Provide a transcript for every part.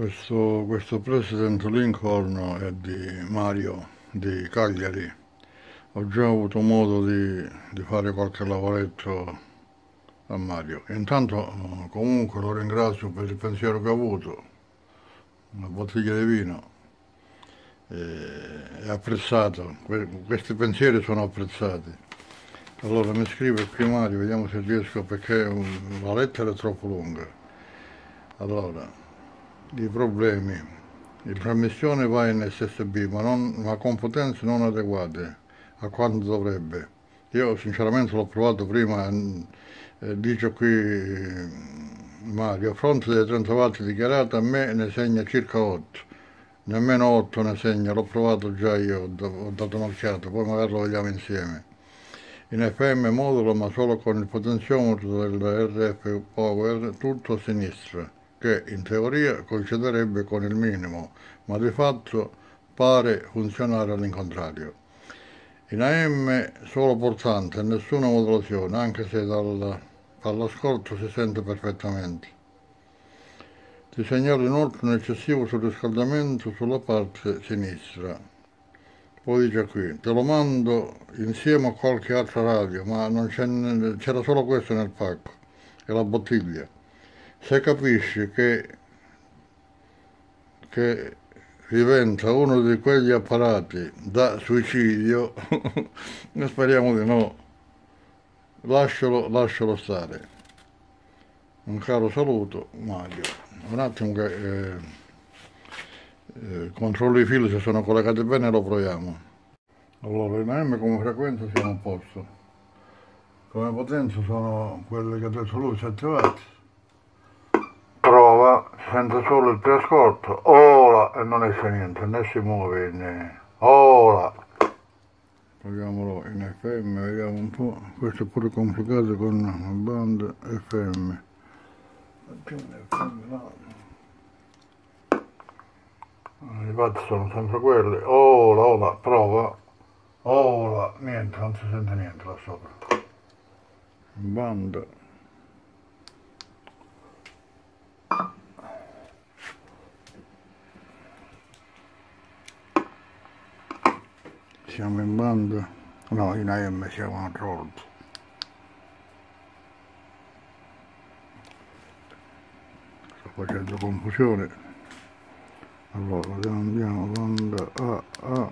Questo President Lincoln è di Mario di Cagliari. Ho già avuto modo di fare qualche lavoretto a Mario. Intanto comunque lo ringrazio per il pensiero che ha avuto, una bottiglia di vino. È apprezzato, questi pensieri sono apprezzati. Allora mi scrive qui Mario, vediamo se riesco perché la lettera è troppo lunga. Allora, i problemi. Il trasmissione va in SSB ma con potenze non adeguate a quanto dovrebbe. Io sinceramente l'ho provato prima, dice qui Mario, a fronte dei 30 watt dichiarati a me ne segna circa 8, nemmeno 8 ne segna, l'ho provato già io, ho dato un'occhiata, poi magari lo vediamo insieme. In FM modulo ma solo con il potenziometro del RF Power tutto a sinistra, che in teoria coinciderebbe con il minimo, ma di fatto pare funzionare all'incontrario. In AM solo portante e nessuna modulazione, anche se dall'ascolto si sente perfettamente. Ti segnalo inoltre un eccessivo surriscaldamento sulla parte sinistra. Poi dice qui, te lo mando insieme a qualche altra radio, ma non c'era solo questo nel pacco, e la bottiglia. Se capisci che diventa uno di quegli apparati da suicidio, speriamo di no, lascialo stare. Un caro saluto, Mario. Un attimo che controllo i fili se sono collegati bene e lo proviamo. Allora, in AM come frequenza siamo a posto. Come potenza sono quelle che ha detto lui, 7 watt. Prova, sente solo il preascolto, ora e non esce niente, né si muove né. Ora. Proviamolo in FM, vediamo un po'. Questo è pure complicato con la banda FM. I watt sono sempre quelli. Ora, prova. Ora, niente, non si sente niente là sopra. Banda. Siamo in banda? No, in AM siamo un altro volta. Sto facendo confusione. Allora, andiamo banda A.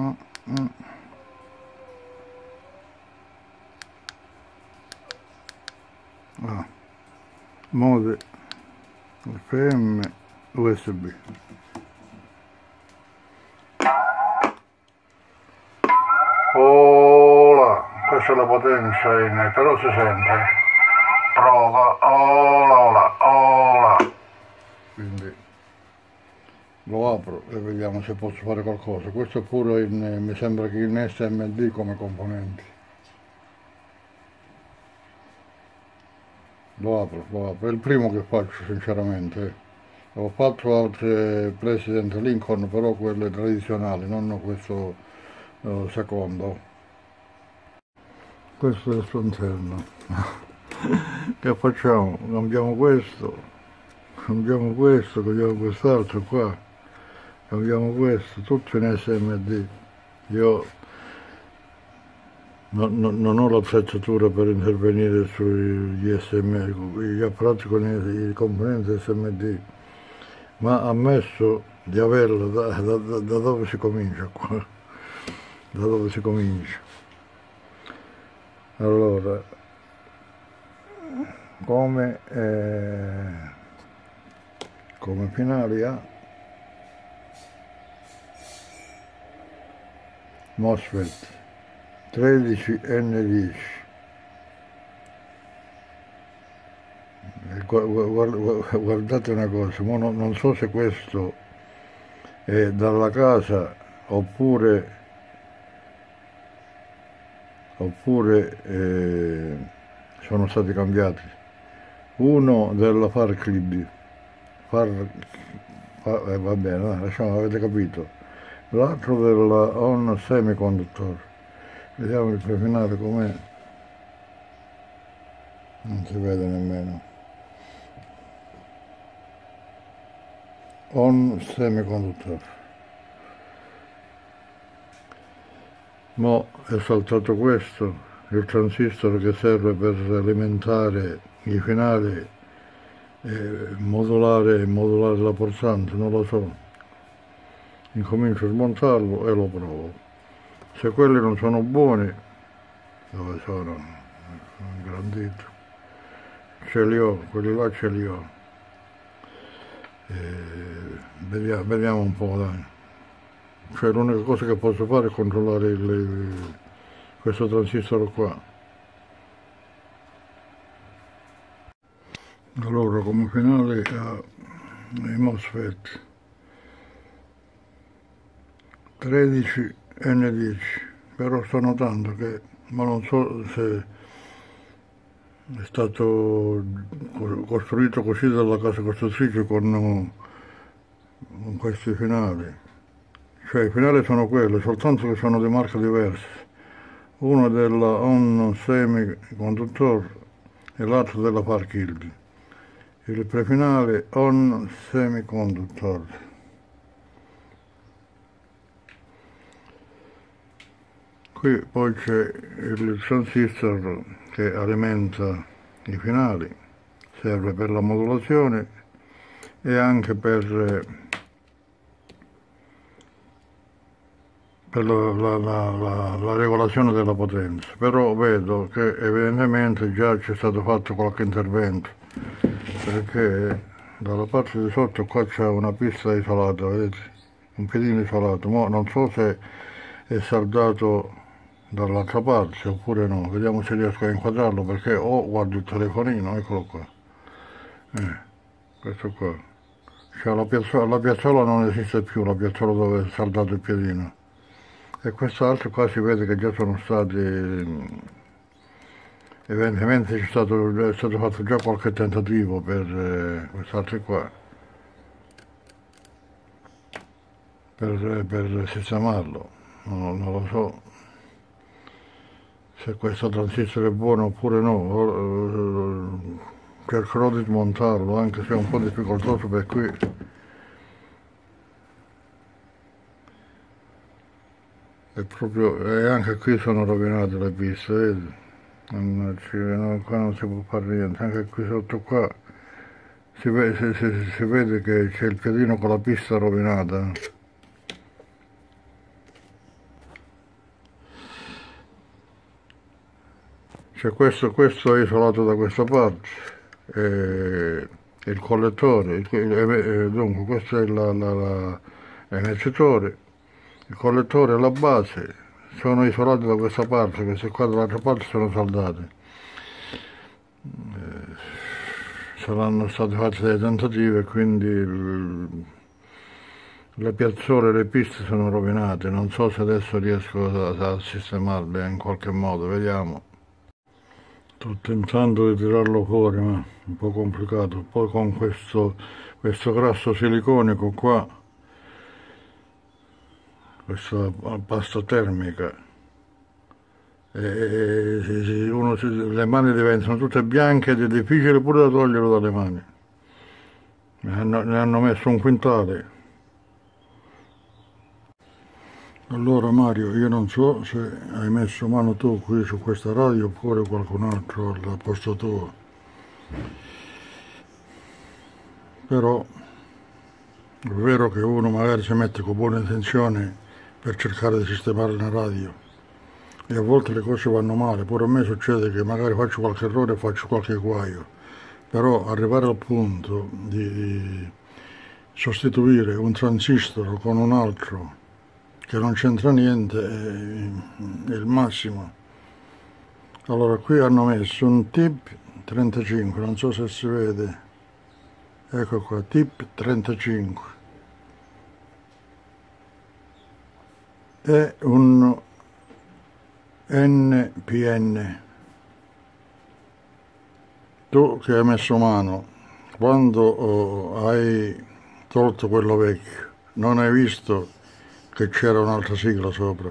Mode FM USB. Ola, questa è la potenza però si sente. Prova, ola. Quindi lo apro e vediamo se posso fare qualcosa. Questo è pure mi sembra che in SMD come componenti. Lo apro, è il primo che faccio sinceramente. Ho fatto altre President Lincoln, però quelle tradizionali, non questo secondo. Questo è il suo interno. Che facciamo? Cambiamo questo, cambiamo quest'altro qua, cambiamo questo, tutto in SMD. Io non ho l'attrezzatura per intervenire sugli gli apparati con i componenti SMD, ma ammesso di averlo da dove si comincia qua, da dove si comincia. Allora, come finali a MOSFET 13N10. Guardate una cosa, non so se questo è dalla casa oppure sono stati cambiati. Uno della Farclid, va bene, lasciamo, avete capito. L'altro della On Semiconductor. Vediamo il prefinale com'è. Non si vede nemmeno. on semiconduttore. Mo è saltato questo, il transistor che serve per alimentare i finali e modulare la pulsante, non lo so. Incomincio a smontarlo e lo provo. Se quelli non sono buoni, dove sono? Ingrandito. Ce li ho, quelli là ce li ho. Vediamo un po', dai. Cioè l'unica cosa che posso fare è controllare questo transistor qua. Allora, come finale ha i MOSFET 13N10, però sto notando che, ma non so se è stato costruito così dalla casa costruttrice con questi finali. Cioè i finali sono quelli, soltanto che sono di marche diverse. Uno della On Semiconductor e l'altro della Parkhill. Il prefinale On Semiconductor. Qui poi c'è il transistor che alimenta i finali, serve per la modulazione e anche per la regolazione della potenza. Però vedo che evidentemente già c'è stato fatto qualche intervento, perché dalla parte di sotto qua c'è una pista isolata, vedete? Un piedino isolato. Mo non so se è saldato dall'altra parte oppure no, vediamo se riesco a inquadrarlo, perché guardo il telefonino, eccolo qua, questo qua, cioè la piazzola non esiste più, la piazzola dove è saldato il piedino, e quest'altro qua si vede che già sono stati, evidentemente è stato fatto già qualche tentativo per quest'altro qua, per sistemarlo, non lo so se questo transistor è buono oppure no. Cercherò di smontarlo, anche se è un po' difficoltoso, per qui è proprio, e anche qui sono rovinate le piste, vedi? Qua non si può fare niente, anche qui sotto qua si vede che c'è il piedino con la pista rovinata. Cioè questo è isolato da questa parte, il collettore, dunque questo è l'emettitore, il collettore e la base sono isolati da questa parte, queste qua dall'altra parte sono saldate. Saranno state fatte delle tentative, quindi le piazzole e le piste sono rovinate, non so se adesso riesco a sistemarle in qualche modo, vediamo. Sto tentando di tirarlo fuori, ma è un po' complicato. Poi con questo grasso siliconico qua, questa pasta termica, le mani diventano tutte bianche ed è difficile pure da toglierlo dalle mani. Ne hanno messo un quintale. Allora Mario, io non so se hai messo mano tu qui su questa radio oppure qualcun altro al posto tuo, però è vero che uno magari si mette con buone intenzioni per cercare di sistemare la radio e a volte le cose vanno male, pure a me succede che magari faccio qualche errore e faccio qualche guaio, però arrivare al punto di sostituire un transistor con un altro che non c'entra niente è il massimo. Allora qui hanno messo un tip 35, non so se si vede, ecco qua, tip 35 e un NPN. Tu che hai messo mano, quando hai tolto quello vecchio, non hai visto che c'era un'altra sigla sopra?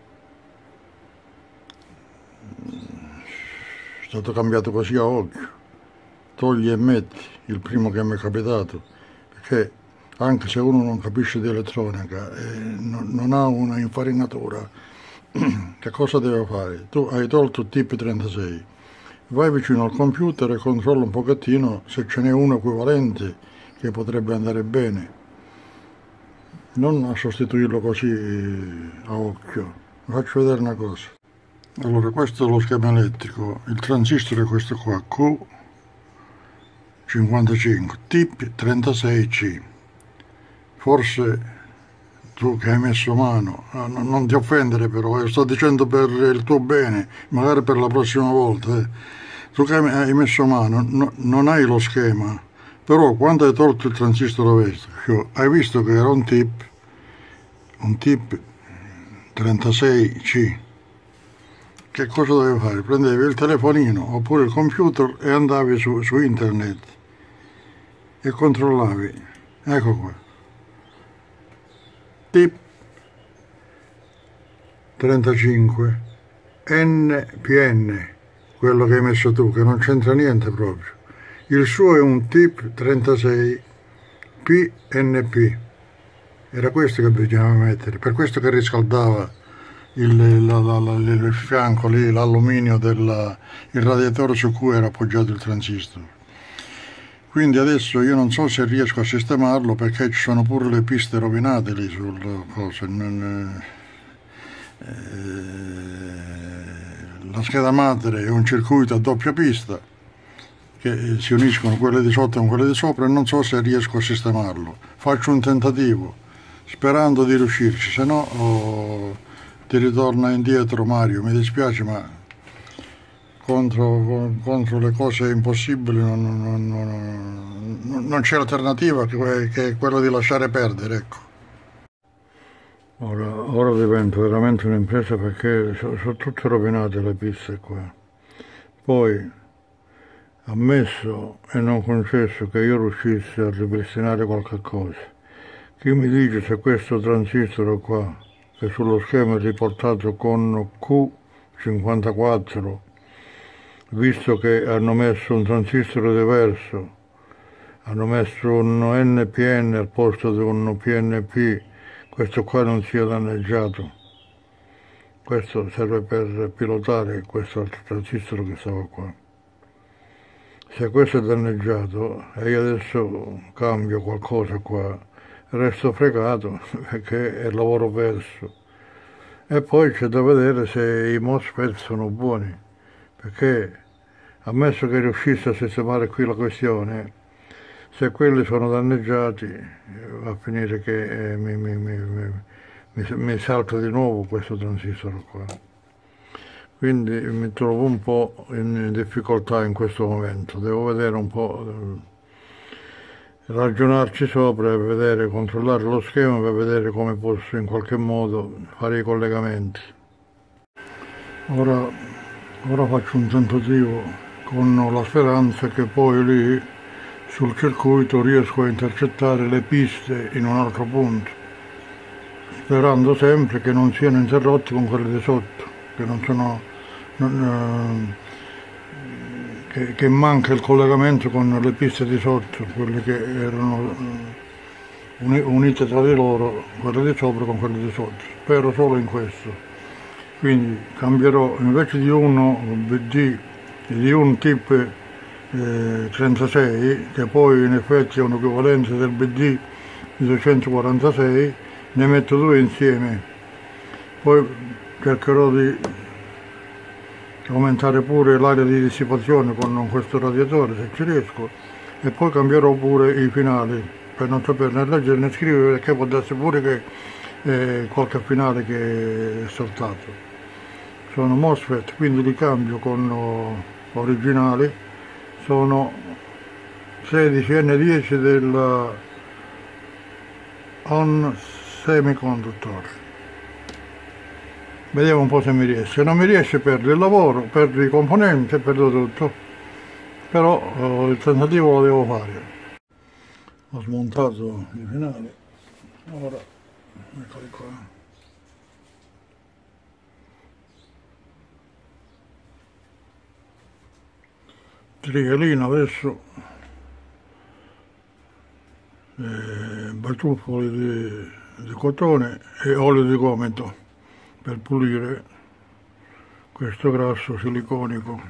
È stato cambiato così a occhio, togli e metti, il primo che mi è capitato, perché anche se uno non capisce di elettronica e non ha una infarinatura, che cosa deve fare? Tu hai tolto il TIP 36, vai vicino al computer e controlla un pochettino se ce n'è uno equivalente che potrebbe andare bene, non a sostituirlo così a occhio. Vi faccio vedere una cosa. Allora, questo è lo schema elettrico, il transistor è questo qua, Q55, TIP 36C. Forse tu che hai messo mano, non ti offendere però, sto dicendo per il tuo bene, magari per la prossima volta. Tu che hai messo mano, non hai lo schema, però quando hai tolto il transistor vecchio, hai visto che era un TIP 36C. Che cosa dovevi fare? Prendevi il telefonino oppure il computer e andavi su internet e controllavi. Ecco qua. TIP 35 NPN, quello che hai messo tu, che non c'entra niente proprio. Il suo è un TIP 36 PNP. Era questo che bisognava mettere, per questo che riscaldava il fianco lì, l'alluminio il radiatore su cui era appoggiato il transistor. Quindi adesso io non so se riesco a sistemarlo perché ci sono pure le piste rovinate lì sul coso. La scheda madre è un circuito a doppia pista che si uniscono quelle di sotto con quelle di sopra e non so se riesco a sistemarlo. Faccio un tentativo sperando di riuscirci, se no ti ritorna indietro Mario, mi dispiace ma contro le cose impossibili non c'è alternativa che quella di lasciare perdere, ecco. Ora diventa veramente un'impresa perché sono tutte rovinate le piste qua. Poi, ammesso e non concesso che io riuscissi a ripristinare qualche cosa, chi mi dice se questo transistor qua, che sullo schema è riportato con Q54, visto che hanno messo un transistor diverso, hanno messo un NPN al posto di un PNP, questo qua non sia danneggiato. Questo serve per pilotare questo altro transistor che stava qua. Se questo è danneggiato e io adesso cambio qualcosa qua, resto fregato perché è lavoro perso. E poi c'è da vedere se i MOSFET sono buoni, perché ammesso che riuscissi a sistemare qui la questione, se quelli sono danneggiati va a finire che mi salta di nuovo questo transistor qua. Quindi mi trovo un po' in difficoltà in questo momento, devo vedere un po', ragionarci sopra e vedere, controllare lo schema per vedere come posso in qualche modo fare i collegamenti. Ora faccio un tentativo con la speranza che poi lì sul circuito riesco a intercettare le piste in un altro punto, sperando sempre che non siano interrotti con quelle di sotto, che non sono che manca il collegamento con le piste di sotto, quelle che erano unite tra di loro, quelle di sopra con quelle di sotto. Spero solo in questo. Quindi cambierò, invece di uno BD, di un TIP 36, che poi in effetti è un'equivalenza del BD di 246, ne metto due insieme. Poi cercherò di aumentare pure l'area di dissipazione con questo radiatore se ci riesco, e poi cambierò pure i finali per non sapere né leggere né scrivere, perché può darsi pure che qualche finale che è saltato. Sono MOSFET, quindi li cambio con originali, sono 16N10 del ON Semiconductor. Vediamo un po' se mi riesce. Se non mi riesce perdo il lavoro, perdo i componenti e perdo tutto. Però il tentativo lo devo fare. Ho smontato i finali. Ora, eccoli qua. Trielina adesso. batuffoli di cotone e olio di gomito per pulire questo grasso siliconico.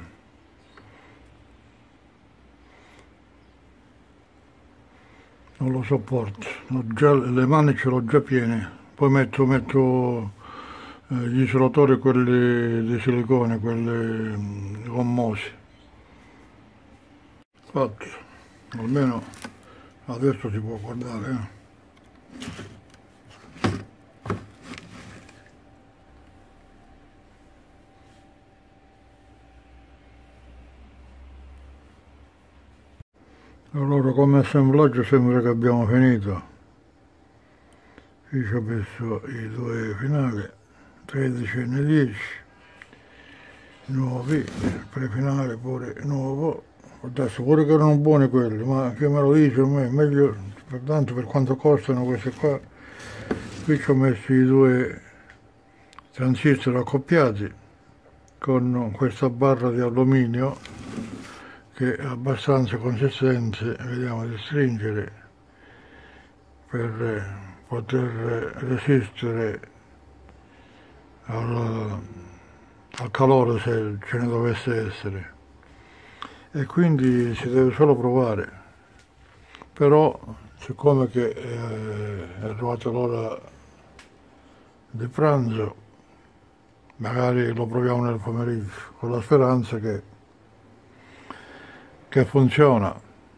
Non lo sopporto, le mani ce l'ho già piene, poi metto gli isolatori, quelli di silicone, quelli gommosi. Fatto, almeno adesso si può guardare. Allora, come assemblaggio sembra che abbiamo finito. Qui ci ho messo i due finali, 13 e 10, nuovi, il prefinale pure nuovo. Adesso pure che erano buoni quelli, ma che me lo dice a me, meglio, tanto per quanto costano questi qua. Qui ci ho messo i due transistor accoppiati con questa barra di alluminio che è abbastanza consistente, vediamo di stringere per poter resistere al calore se ce ne dovesse essere, e quindi si deve solo provare. Però siccome che è arrivata l'ora di pranzo, magari lo proviamo nel pomeriggio con la speranza che funziona.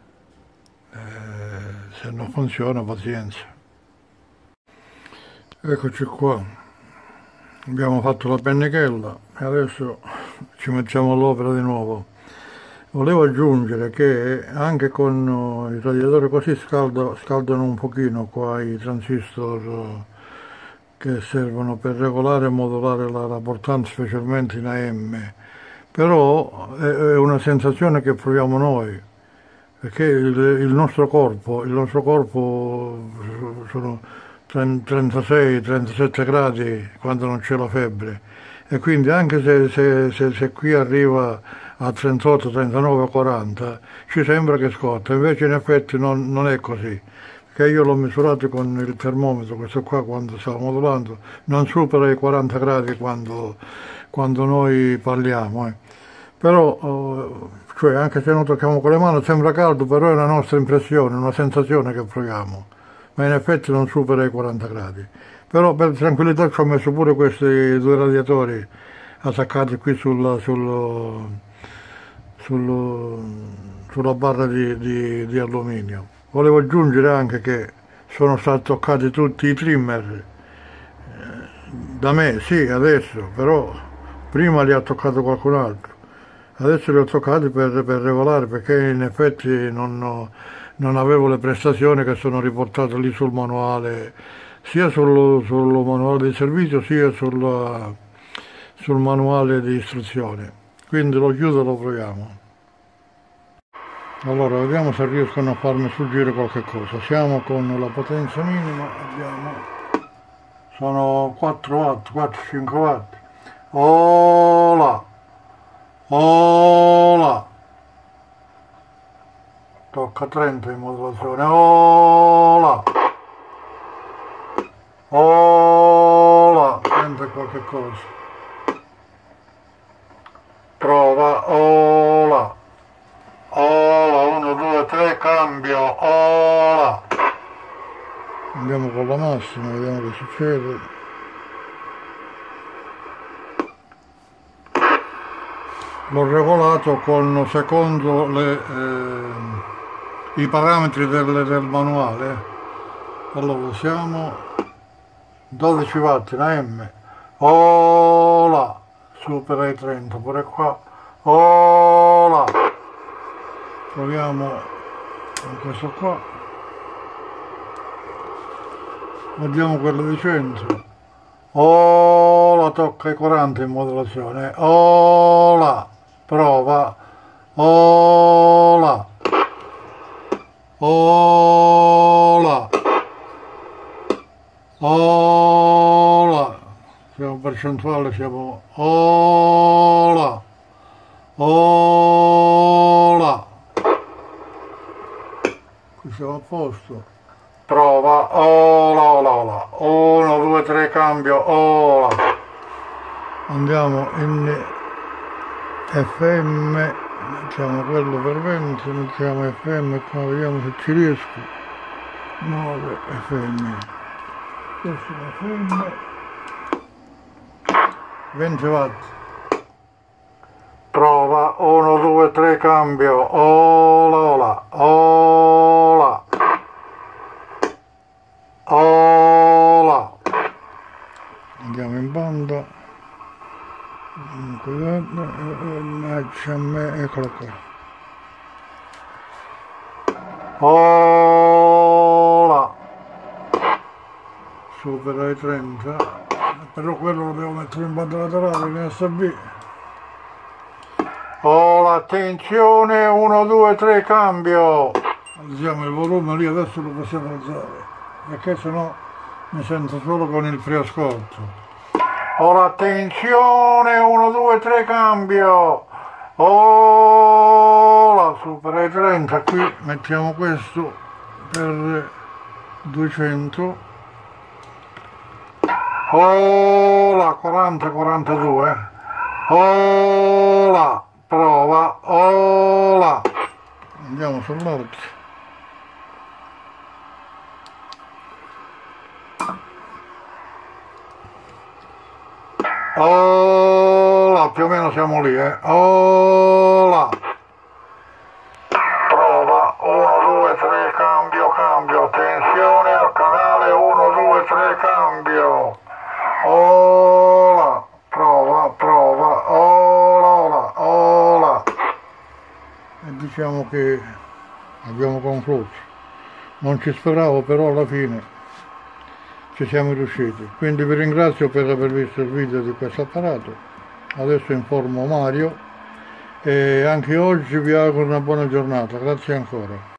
Se non funziona, pazienza. Eccoci qua, abbiamo fatto la pennichella e adesso ci mettiamo all'opera di nuovo. Volevo aggiungere che anche con i radiatori così scaldano un pochino qua i transistor che servono per regolare e modulare la portante, specialmente in AM. Però è una sensazione che proviamo noi, perché il nostro corpo sono 36-37 gradi quando non c'è la febbre, e quindi anche se qui arriva a 38, 39, 40 ci sembra che scotta, invece in effetti non è così, perché io l'ho misurato con il termometro, questo qua, quando stavo modulando non supera i 40 gradi quando noi parliamo. Però cioè, anche se non tocchiamo con le mani sembra caldo, però è una nostra impressione, una sensazione che proviamo, ma in effetti non supera i 40 gradi. Però per tranquillità ci ho messo pure questi due radiatori attaccati qui sulla barra di alluminio. Volevo aggiungere anche che sono stati toccati tutti i trimmer, da me, sì, adesso, però prima li ha toccato qualcun altro. Adesso li ho toccati per regolare, perché in effetti non avevo le prestazioni che sono riportate lì sul manuale, sia sul manuale di servizio sia sul manuale di istruzione. Quindi lo chiudo e lo proviamo. Allora, vediamo se riescono a farmi sfuggire qualche cosa. Siamo con la potenza minima, sono 4 watt, 4-5 watt. Ola! Tocca 30 in modulazione. Ola! Sente qualche cosa. Prova. Ola! 1, 2, 3, cambio. Ola! Andiamo con la massima, vediamo che succede. L'ho regolato secondo i parametri del manuale. Allora siamo 12 watt in AM. Ola! Supera i 30 pure qua. Ola! Proviamo con questo qua. Vediamo quello di 100. Ola! Tocca i 40 in modulazione. Ola! Prova. Ola! Siamo percentuale, siamo ola! Qui siamo a posto. prova, ola, ola, ola, 1, 2, 3, cambio, ola. Andiamo in FM, mettiamo quello per 20, mettiamo FM qua, vediamo se ci riesco. 9 FM, questo è FM, 20 watt. Prova, 1, 2, 3, cambio, ola, ola, ola, ola. Andiamo in banda, eccolo qua. Ola. Supera i 30, però quello lo devo mettere in banda laterale, in USB. Oh, attenzione, 1, 2, 3, cambio. Alziamo il volume lì, adesso lo possiamo alzare, perché sennò mi sento solo con il preascolto. Ora attenzione, 1, 2, 3, cambio. Oh, supera i 30, qui mettiamo questo per 200. Oh, 40, 42. Oh, prova, ola. Andiamo sull'altro. Ola, più o meno siamo lì, ola. Prova, 1, 2, 3, cambio, cambio. Attenzione al canale, 1, 2, 3, cambio. Ola, prova, prova, ola, ola, ola. E diciamo che abbiamo concluso. Non ci speravo, però alla fine ci siamo riusciti. Quindi vi ringrazio per aver visto il video di questo apparato. Adesso informo Mario e anche oggi vi auguro una buona giornata. Grazie ancora.